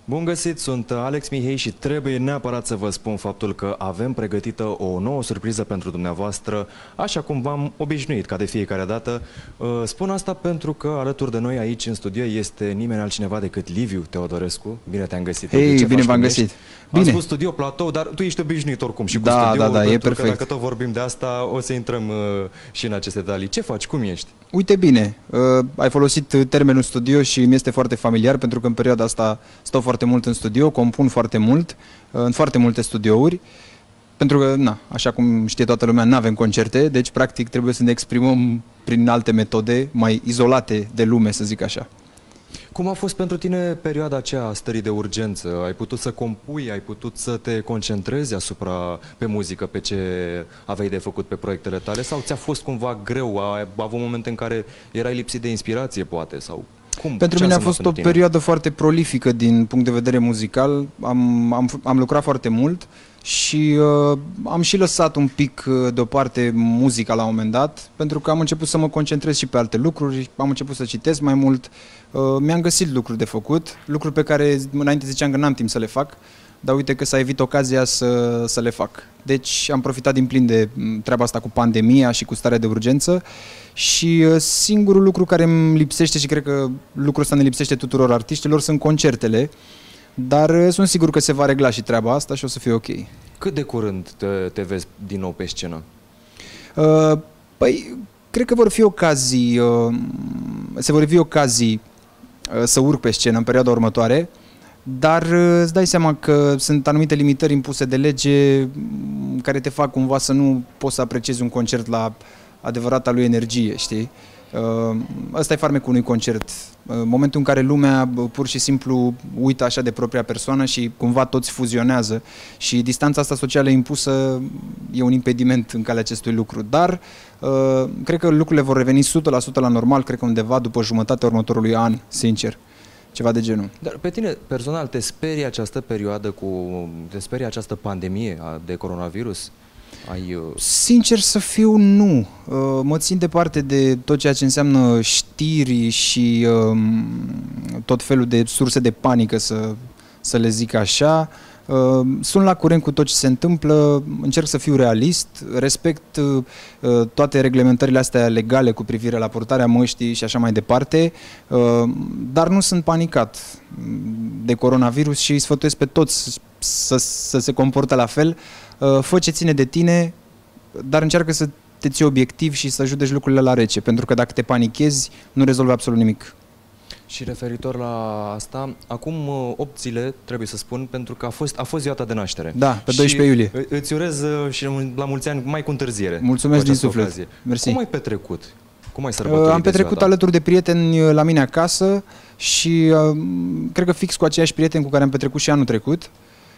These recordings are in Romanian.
Bun găsit, sunt Alex Mihei și trebuie neapărat să vă spun faptul că avem pregătită o nouă surpriză pentru dumneavoastră, așa cum v-am obișnuit ca de fiecare dată. Spun asta pentru că alături de noi aici în studio este nimeni altcineva decât Liviu Teodorescu. Bine te-am găsit. Hei, bine v-am găsit. Am spus studio, platou, dar tu ești obișnuit oricum și cu studio, da, e pentru perfect. că dacă tot vorbim de asta, o să intrăm și în aceste detalii. Ce faci? Cum ești? Uite bine, ai folosit termenul studio și mi este foarte familiar pentru că în perioada asta stau foarte mult în studio, compun foarte mult, în foarte multe studiouri, pentru că, așa cum știe toată lumea, nu avem concerte, deci practic trebuie să ne exprimăm prin alte metode mai izolate de lume, să zic așa. Cum a fost pentru tine perioada aceea a stării de urgență? Ai putut să compui, ai putut să te concentrezi pe muzică, pe ce aveai de făcut pe proiectele tale? Sau ți-a fost cumva greu? Ai avut momente în care erai lipsit de inspirație, poate? Sau cum? Pentru mine a fost o perioadă foarte prolifică din punct de vedere muzical. Am lucrat foarte mult și am și lăsat un pic deoparte muzica la un moment dat, pentru că am început să mă concentrez și pe alte lucruri, am început să citesc mai mult, mi-am găsit lucruri de făcut, lucruri pe care înainte ziceam că n-am timp să le fac, dar uite că s-a evit ocazia să le fac. Deci am profitat din plin de treaba asta cu pandemia și cu starea de urgență și singurul lucru care îmi lipsește, și cred că lucrul ăsta ne lipsește tuturor artiștilor, sunt concertele. Dar sunt sigur că se va regla și treaba asta și o să fie ok. Cât de curând te vezi din nou pe scenă? Păi, cred că vor fi ocazii, se vor fi ocazii să urc pe scenă în perioada următoare, dar îți dai seama că sunt anumite limitări impuse de lege care te fac cumva să nu poți să apreciezi un concert la adevărata lui energie, știi? Ăsta e farmecul unui concert. În momentul în care lumea pur și simplu uită așa de propria persoană și cumva toți fuzionează și distanța asta socială impusă e un impediment în calea acestui lucru. Dar cred că lucrurile vor reveni 100% la normal, cred că undeva după jumătatea următorului an, sincer. Ceva de genul. Dar pe tine, personal, te sperie această perioadă te sperie această pandemie de coronavirus? Sincer să fiu, nu. Mă țin departe de tot ceea ce înseamnă știri și tot felul de surse de panică, să le zic așa. Sunt la curent cu tot ce se întâmplă, încerc să fiu realist, respect toate reglementările astea legale cu privire la purtarea măștii și așa mai departe, dar nu sunt panicat de coronavirus și îi sfătuiesc pe toți să se comporte la fel. Fă ce ține de tine, dar încearcă să te ții obiectiv și să judeci lucrurile la rece, pentru că dacă te panichezi, nu rezolvi absolut nimic. Și referitor la asta, acum 8 zile, trebuie să spun, pentru că a fost ziua ta de naștere. Da, pe 12 iulie. Îți urez și la mulți ani mai cu întârziere. Mulțumesc din suflet. Mersi. Cum ai petrecut? Cum ai sărbătorit? Am petrecut alături de prieteni la mine acasă și cred că fix cu aceiași prieteni cu care am petrecut și anul trecut.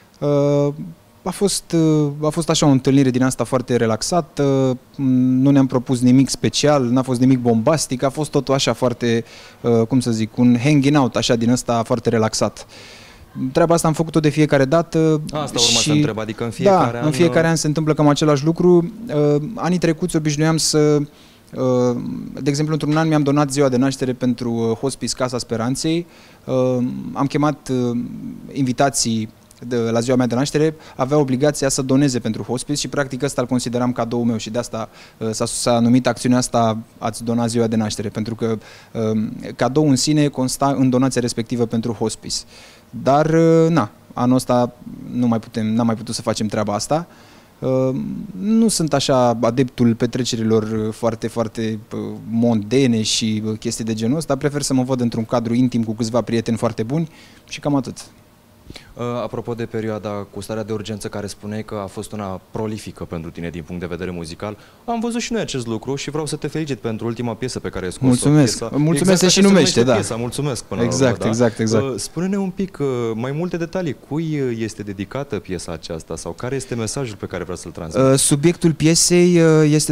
A fost așa o întâlnire din asta foarte relaxată, nu ne-am propus nimic special, n-a fost nimic bombastic, a fost totul așa foarte, cum să zic, un hanging out așa din ăsta foarte relaxat. Treaba asta am făcut-o de fiecare dată. Asta urma să întreb, adică în fiecare an... în fiecare an se întâmplă cam același lucru. Anii trecuți obișnuiam să... De exemplu, într-un an mi-am donat ziua de naștere pentru Hospice Casa Speranței. Am chemat invitații la ziua mea de naștere, avea obligația să doneze pentru hospice și practic ăsta îl consideram cadou meu și de asta s-a numit acțiunea asta "Ați dona ziua de naștere", pentru că cadou în sine consta în donația respectivă pentru hospice. Dar, anul ăsta n-am mai putut să facem treaba asta. Nu sunt așa adeptul petrecerilor foarte, foarte mondene și chestii de genul ăsta, prefer să mă văd într-un cadru intim cu câțiva prieteni foarte buni și cam atât. Apropo de perioada cu starea de urgență, care spuneai că a fost una prolifică pentru tine din punct de vedere muzical, am văzut și noi acest lucru și vreau să te felicit pentru ultima piesă pe care ai scos-o. Mulțumesc. Mulțumesc, exact, se și numește, da. Piesa. Mulțumesc până exact, la urmă, da? Exact. Spune-ne un pic mai multe detalii. Cui este dedicată piesa aceasta sau care este mesajul pe care vrea să-l transmiți? Subiectul piesei este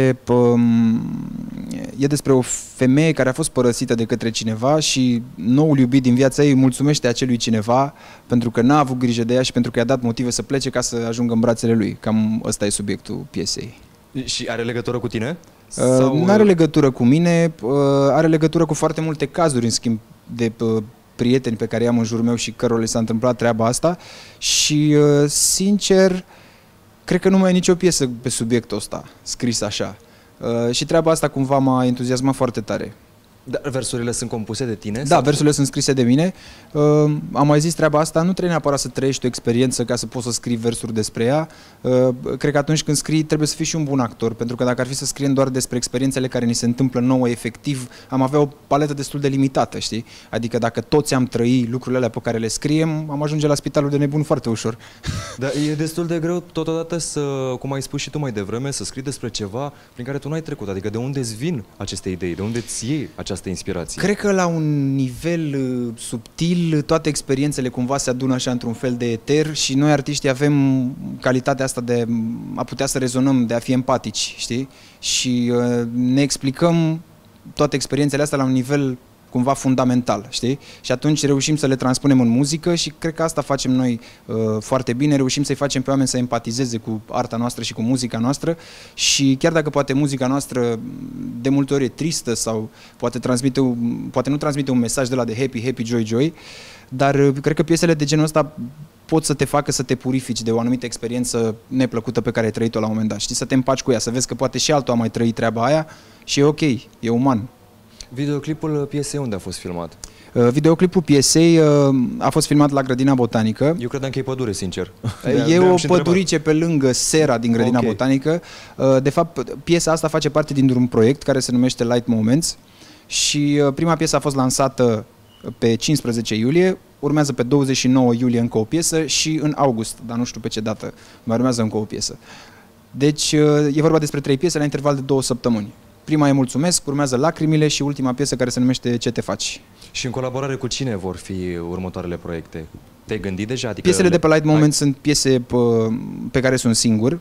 despre o femeie care a fost părăsită de către cineva și noul iubit din viața ei îi mulțumește acelui cineva pentru că n-a avut grijă de ea și pentru că i-a dat motive să plece ca să ajungă în brațele lui. Cam ăsta e subiectul piesei. Și are legătură cu tine? Nu are legătură cu mine, are legătură cu foarte multe cazuri, în schimb, de prieteni pe care i-am în jurul meu și cărora le s-a întâmplat treaba asta și, sincer, cred că nu mai e nicio piesă pe subiectul ăsta scris așa. Și treaba asta cumva m-a entuziasmat foarte tare. Da, versurile sunt compuse de tine? Da, versurile sunt scrise de mine. Am mai zis treaba asta, nu trebuie neapărat să trăiești o experiență ca să poți să scrii versuri despre ea. Cred că atunci când scrii trebuie să fii și un bun actor, pentru că dacă ar fi să scriem doar despre experiențele care ni se întâmplă nouă efectiv, am avea o paletă destul de limitată, știi? Adică dacă toți am trăit lucrurile alea pe care le scriem, am ajunge la spitalul de nebun foarte ușor. Dar e destul de greu totodată să, cum ai spus și tu mai devreme, să scrii despre ceva prin care tu n-ai trecut. Adică de unde îți vin aceste idei? De unde îți iei această inspirație? Cred că la un nivel subtil toate experiențele cumva se adună așa într-un fel de eter și noi artiștii avem calitatea asta de a putea să rezonăm, de a fi empatici, știi? Și ne explicăm toate experiențele astea la un nivel cumva fundamental, știi? Și atunci reușim să le transpunem în muzică și cred că asta facem noi foarte bine, reușim să-i facem pe oameni să empatizeze cu arta noastră și cu muzica noastră și chiar dacă poate muzica noastră de multe ori e tristă sau poate nu transmite un mesaj de la de happy, happy, joy, joy, dar cred că piesele de genul ăsta pot să te facă să te purifici de o anumită experiență neplăcută pe care ai trăit-o la un moment dat, știi? Să te împaci cu ea, să vezi că poate și altul a mai trăit treaba aia și e ok, e uman. Videoclipul piesei unde a fost filmat? Videoclipul piesei a fost filmat la Grădina Botanică. Eu credeam că e pădure, sincer. E o pădurice pe lângă Sera din Grădina Okay. Botanică. De fapt, piesa asta face parte dintr-un proiect care se numește Light Moments și prima piesă a fost lansată pe 15 iulie, urmează pe 29 iulie încă o piesă și în august, dar nu știu pe ce dată, mai urmează încă o piesă. Deci e vorba despre 3 piese la interval de 2 săptămâni. Prima e Mulțumesc, urmează Lacrimile și ultima piesă care se numește Ce te faci. Și în colaborare cu cine vor fi următoarele proiecte? Te-ai gândit deja? Adică Piesele de pe Light Moment sunt piese pe care sunt singur.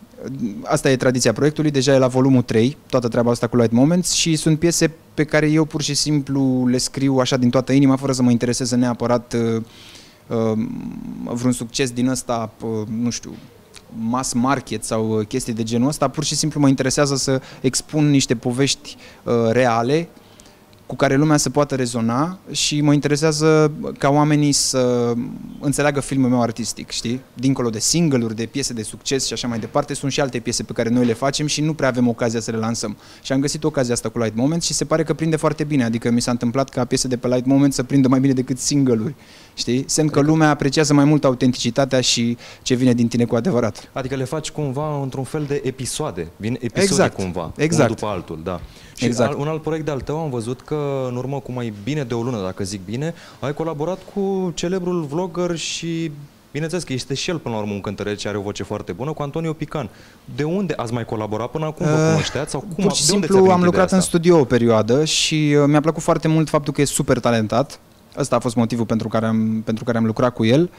Asta e tradiția proiectului, deja e la volumul 3, toată treaba asta cu Light Moments și sunt piese pe care eu pur și simplu le scriu așa din toată inima, fără să mă intereseze neapărat vreun succes din ăsta, nu știu, mass market sau chestii de genul ăsta, pur și simplu mă interesează să expun niște povești reale cu care lumea se poate rezona și mă interesează ca oamenii să înțeleagă filmul meu artistic, știi? Dincolo de single-uri, de piese de succes și așa mai departe, sunt și alte piese pe care noi le facem și nu prea avem ocazia să le lansăm. Și am găsit ocazia asta cu Light Moments și se pare că prinde foarte bine, adică mi s-a întâmplat ca piese de pe Light Moments să prindă mai bine decât single-uri, știi? Semn că lumea apreciază mai mult autenticitatea și ce vine din tine cu adevărat. Adică le faci cumva într-un fel de episoade, vin episoade Exact, cumva, exact. unul după altul, da. Și Exact. un alt proiect de-al tău am văzut că în urmă cu mai bine de o lună, dacă zic bine, ai colaborat cu celebrul vlogger și bineînțeles că este și el până la urmă un cântăreț și are o voce foarte bună, cu Antonio Pican. De unde ați mai colaborat până acum? Vă cunoșteați? Sau cum, Pur și de unde simplu ți-a am venit lucrat ideea în asta? studio o perioadă și mi-a plăcut foarte mult faptul că e super talentat. Ăsta a fost motivul pentru care am lucrat cu el.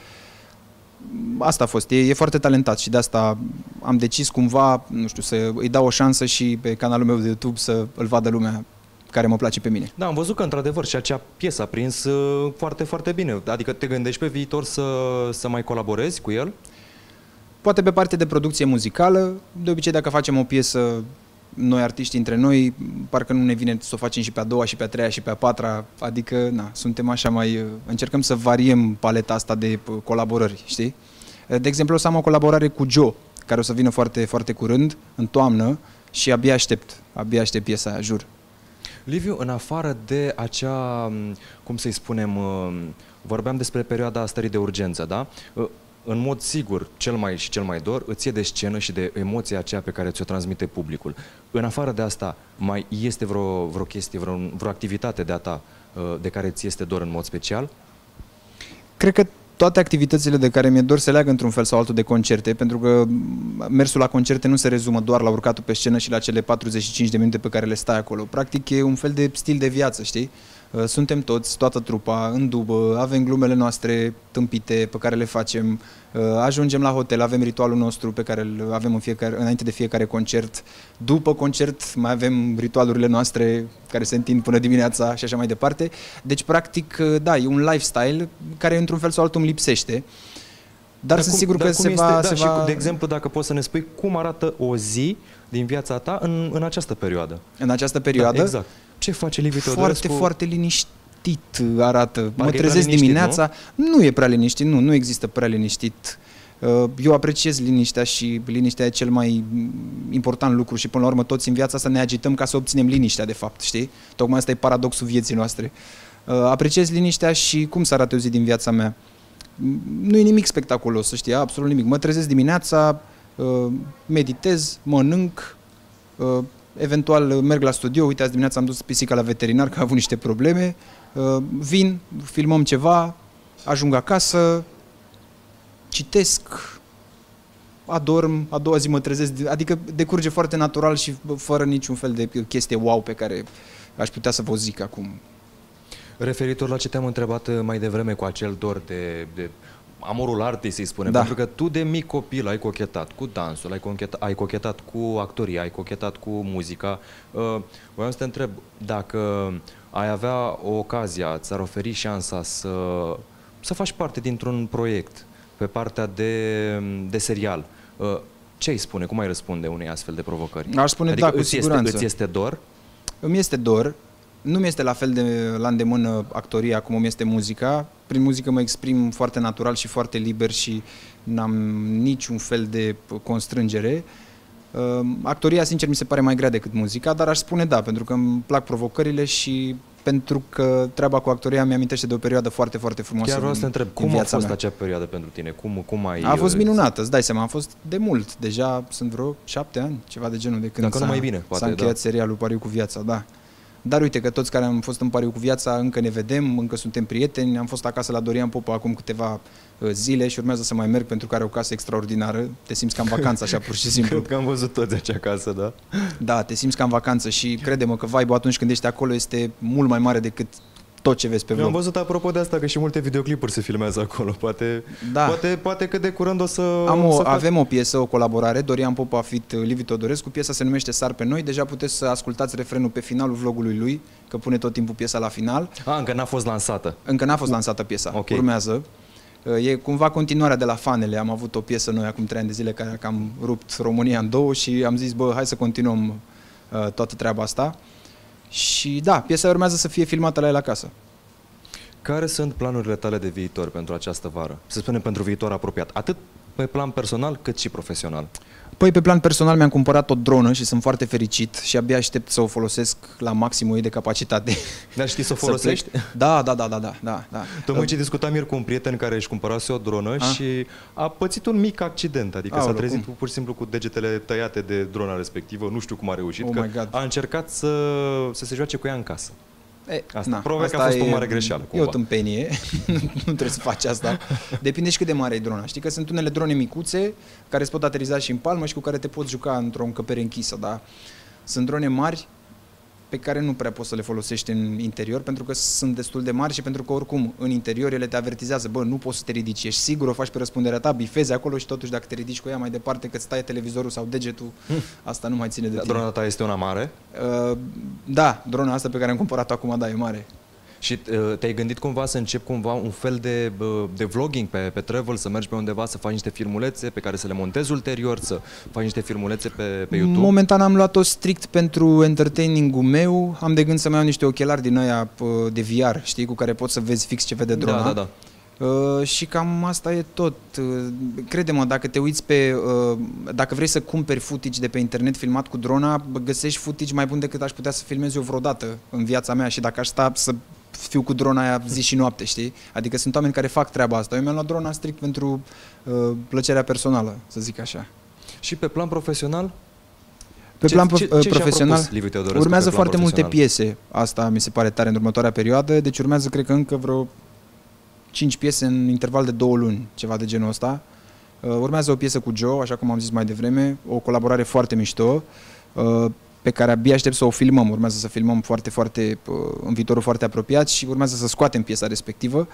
Asta a fost, e foarte talentat și de asta am decis cumva, nu știu, să îi dau o șansă și pe canalul meu de YouTube să îl vadă lumea care mă place pe mine. Da, am văzut că într-adevăr și acea piesă a prins foarte, foarte bine. Adică te gândești pe viitor să mai colaborezi cu el? Poate pe partea de producție muzicală, de obicei dacă facem o piesă noi artiști între noi, parcă nu ne vine să o facem și pe a doua, și pe a treia, și pe a patra, adică na, suntem așa mai, încercăm să variem paleta asta de colaborări, știi? De exemplu, o să am o colaborare cu Joe, care o să vină foarte, foarte curând, în toamnă, și abia aștept piesa aia, jur. Liviu, în afară de acea, cum să-i spunem, vorbeam despre perioada stării de urgență, da? În mod sigur, cel mai dor, îți e de scenă și de emoția aceea pe care ți-o transmite publicul. În afară de asta, mai este vreo chestie, vreo activitate de-a ta de care ți este dor în mod special? Cred că toate activitățile de care mi-e dor se leagă într-un fel sau altul de concerte, pentru că mersul la concerte nu se rezumă doar la urcatul pe scenă și la cele 45 de minute pe care le stai acolo. Practic e un fel de stil de viață, știi? Suntem toți, toată trupa, în dubă, avem glumele noastre tâmpite pe care le facem, ajungem la hotel, avem ritualul nostru pe care îl avem înainte de fiecare concert, după concert mai avem ritualurile noastre care se întind până dimineața și așa mai departe. Deci, practic, da, e un lifestyle care într-un fel sau altul îmi lipsește. Dar sunt sigur că se va... Și, de exemplu, dacă poți să ne spui cum arată o zi din viața ta în această perioadă. În această perioadă? Da, exact. Ce face Liviu Teodorescu? Foarte, foarte liniștit. liniștit arată. Mă Parcă e trezesc prea liniștit, dimineața. Nu e prea liniștit, nu există prea liniștit. Eu apreciez liniștea și liniștea e cel mai important lucru și până la urmă toți în viața asta ne agităm ca să obținem liniștea, de fapt, știi? Tocmai asta e paradoxul vieții noastre. Apreciez liniștea și cum să arate o zi din viața mea. Nu e nimic spectaculos, să știi, absolut nimic. Mă trezesc dimineața, meditez, mănânc, eventual merg la studio. Uite, azi dimineața am dus pisica la veterinar că a avut niște probleme. Vin, filmăm ceva, ajung acasă, citesc, adorm, a doua zi mă trezesc, adică decurge foarte natural și fără niciun fel de chestie wow pe care aș putea să vă zic acum. Referitor la ce te-am întrebat mai devreme cu acel dor de amorul artei, să-i spunem, Da. pentru că tu de mic copil ai cochetat cu dansul, ai cochetat cu actoria, ai cochetat cu muzica. Voiam să te întreb dacă ai avea o ocazia, ți-ar oferi șansa să faci parte dintr-un proiect pe partea de serial. Ce îi spune? Cum ai răspunde unei astfel de provocări? Aș spune adică da, cu siguranță. Îți este dor? Îmi este dor. Nu mi este la fel de la îndemână actoria cum îmi este muzica. Prin muzică mă exprim foarte natural și foarte liber și n-am niciun fel de constrângere. Actoria, sincer, mi se pare mai grea decât muzica, dar aș spune da, pentru că îmi plac provocările și pentru că treaba cu actoria mi-amintește de o perioadă foarte, foarte frumoasă. Chiar vreau să te întreb, cum a viața fost mea. acea perioadă pentru tine? Cum ai... A fost minunată, îți dai seama, a fost de mult. Deja sunt vreo 7 ani, ceva de genul, de când Dacă nu mai bine, poate, s-a încheiat da. serialul Pariu cu viața, da. Dar uite că toți care am fost în Pariu cu viața încă ne vedem, încă suntem prieteni. Am fost acasă la Dorian Popa acum câteva zile și urmează să mai merg pentru că are o casă extraordinară. Te simți ca în vacanță, așa, pur și simplu. Cred că am văzut toți acea casă, da? Da, te simți ca în vacanță și crede-mă că vibe-ul atunci când ești acolo este mult mai mare decât tot ce vezi pe Eu am vlog. văzut apropo de asta că și multe videoclipuri se filmează acolo. Da. Poate că de curând o să... Avem o piesă, o colaborare, Dorian Popa feat. Livi Todorescu, piesa se numește Sar pe noi, deja puteți să ascultați refrenul pe finalul vlogului lui, că pune tot timpul piesa la final. Încă n-a fost lansată. Încă n-a fost lansată piesa, Ok. urmează. E cumva continuarea de la Fanele, am avut o piesă noi acum 3 ani de zile care a cam rupt România în două și am zis, bă, hai să continuăm toată treaba asta. Și da, piesa urmează să fie filmată la el acasă. Care sunt planurile tale de viitor pentru această vară? Să spunem pentru viitor apropiat. Atât pe plan personal cât și profesional. Păi pe plan personal mi-am cumpărat o dronă și sunt foarte fericit și abia aștept să o folosesc la maximul ei de capacitate. Dar știi să o Să folosești? plec. Da. Tocmai ce discutam ieri cu un prieten care își cumpărase o dronă și a pățit un mic accident, adică s-a Aoleu, trezit cum? pur și simplu cu degetele tăiate de drona respectivă, nu știu cum a reușit, Oh că my God. a încercat să se joace cu ea în casă. Asta, probabil că a fost o mare greșeală, E cumva. o tâmpenie, nu trebuie să faci asta. Depinde și cât de mare e drona. Știi că sunt unele drone micuțe care se pot ateriza și în palmă și cu care te poți juca într-o încăpere închisă, da? Sunt drone mari pe care nu prea poți să le folosești în interior pentru că sunt destul de mari și pentru că oricum în interior ele te avertizează, bă, nu poți să te ridici, ești sigur, o faci pe răspunderea ta, bifezi acolo și totuși dacă te ridici cu ea mai departe că îți taie televizorul sau degetul, asta nu mai ține de tine. Drona ta este una mare Da, drona asta pe care am cumpărat-o acum, da, e mare. și te-ai gândit cumva să începi cumva un fel de vlogging pe travel, să mergi pe undeva, să faci niște filmulețe pe care să le montezi ulterior, să faci niște filmulețe pe YouTube? Momentan am luat-o strict pentru entertaining-ul meu. Am de gând să mai iau niște ochelari din aia de VR, știi, cu care poți să vezi fix ce vede drona. Da. Și cam asta e tot. Crede-mă, dacă te uiți dacă vrei să cumperi footage de pe internet filmat cu drona, găsești footage mai bun decât aș putea să filmez eu vreodată în viața mea și dacă aș sta să fiu cu drona aia zi și noapte, știi? Adică sunt oameni care fac treaba asta. Eu mi-am luat drona strict pentru plăcerea personală, să zic așa. Și pe plan profesional? Pe plan ce și-a profesional propus Liviu Teodorescu urmează pe plan foarte multe profesional? piese. Asta mi se pare tare în următoarea perioadă. Deci urmează, cred că încă vreo 5 piese în interval de 2 luni, ceva de genul ăsta. Urmează o piesă cu Joe, așa cum am zis mai devreme, o colaborare foarte mișto, pe care abia aștept să o filmăm. Urmează să filmăm în viitorul foarte apropiat și urmează să scoatem piesa respectivă.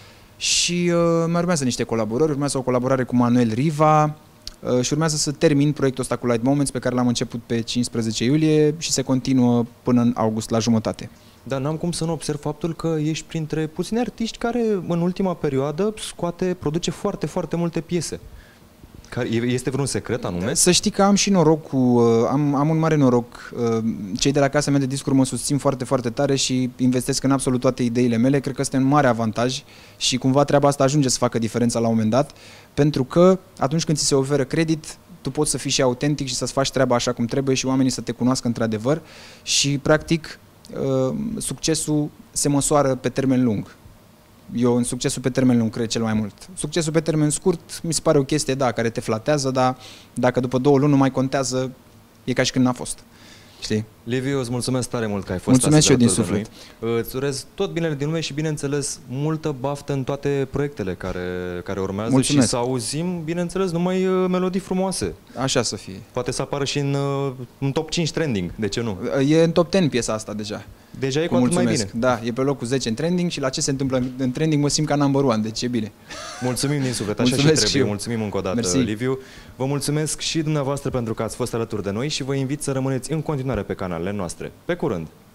Și mai urmează niște colaborări, urmează o colaborare cu Manuel Riva și urmează să termin proiectul ăsta cu Light Moments pe care l-am început pe 15 iulie și se continuă până în august la jumătate. Dar n-am cum să nu observ faptul că ești printre puțini artiști care în ultima perioadă produce foarte, foarte multe piese. Este vreun secret anume? Să știi că am și noroc am un mare noroc. Cei de la casa mea de discuri mă susțin foarte, foarte tare și investesc în absolut toate ideile mele. Cred că este un mare avantaj și cumva treaba asta ajunge să facă diferența la un moment dat, pentru că atunci când ți se oferă credit, tu poți să fii și autentic și să-ți faci treaba așa cum trebuie și oamenii să te cunoască într-adevăr și, practic, succesul se măsoară pe termen lung. Eu în succesul pe termen lung cred cel mai mult. Succesul pe termen scurt mi se pare o chestie, da, care te flatează, dar dacă după 2 luni nu mai contează, e ca și când n-a fost. Știi? Liviu, îți mulțumesc tare mult că ai fost Mulțumesc și eu din alături de suflet. noi. Îți urez tot binele din lume și, bineînțeles, multă baftă în toate proiectele care urmează. Mulțumesc. Și să auzim, bineînțeles, numai melodii frumoase. Așa să fie. Poate să apară și în top 5 trending, de ce nu? E în top 10 piesa asta deja. Deja e cu atât mai bine. Da, e pe locul 10 în trending și la ce se întâmplă în trending mă simt ca number one, deci e bine. Mulțumim din suflet, așa Mulțumesc și trebuie. și eu. Mulțumim încă o dată, Mersi. Liviu. Vă mulțumesc și dumneavoastră pentru că ați fost alături de noi și vă invit să rămâneți în continuare pe canalele noastre. Pe curând!